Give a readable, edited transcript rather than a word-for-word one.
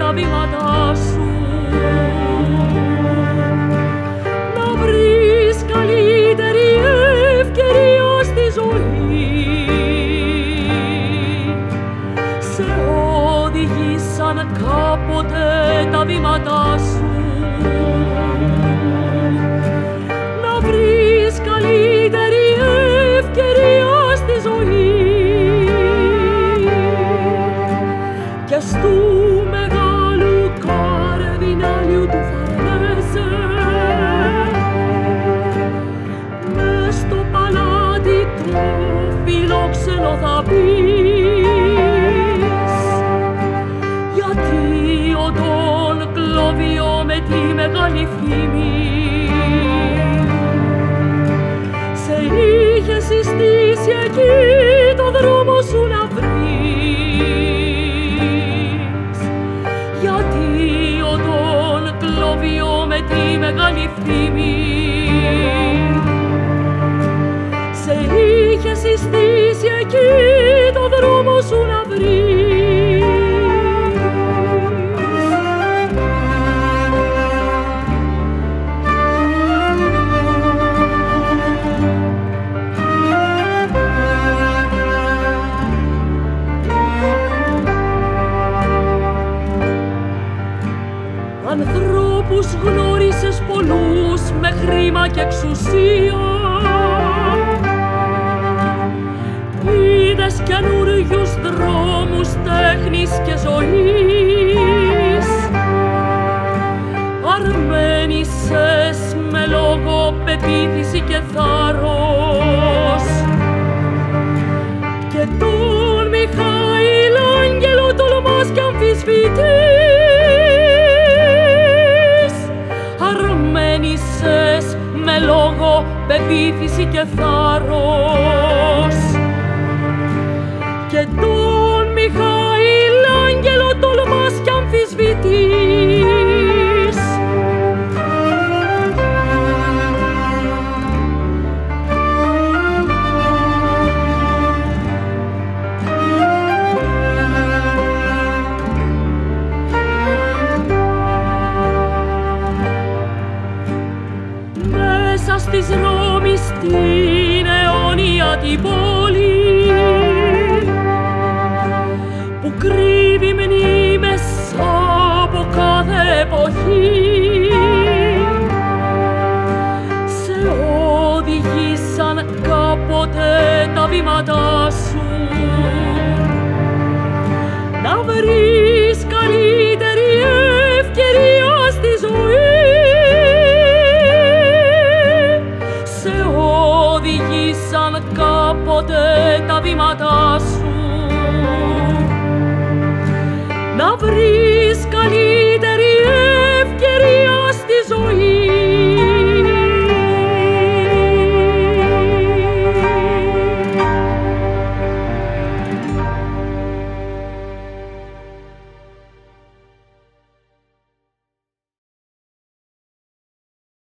τα βήματά σου, να βρεις καλύτερη ευκαιρία στη ζωή. Σε οδηγήσαν κάποτε τα βήματά σου, να βρεις καλύτερη ευκαιρία στη ζωή. Και στου μεγάλου καρδινάλιου του Φαρνέζε, μες στο παλάτι το φιλόξενο θα μπεις, γιατί ο Ντον Κλόβιο με τη μεγάλη φήμη σε είχε συστήσει εκεί το δρόμο σου να βρεις. Γιατί ο Ντον Κλόβιο με τη μεγάλη φήμη σε είχε συστήσει εκεί το δρόμο σου να βρεις. Ανθρώπους γνώρισες πολλούς με χρήμα και εξουσία, είδες καινούριους δρόμους τέχνης και ζωής, αρμένισες με λόγο, πεποίθηση και θάρρος, και τον Μιχαήλ Άγγελο τολμάς κι αμφισβητείς. Αρμένισες με λόγο, πεποίθηση και θάρρος, και τον Μιχαήλ Άγγελο τολμάς κι αμφισβητείς. Μέσα στις Ρώμης την αιώνια την πόλη, που κρύβει μνήμες από κάθε εποχή, σε οδηγήσαν κάποτε τα βήματά σου, να βρεις καλύτερη ευκαιρία στη ζωή. Σε οδηγήσαν κάποτε τα βήματά σου, να βρεις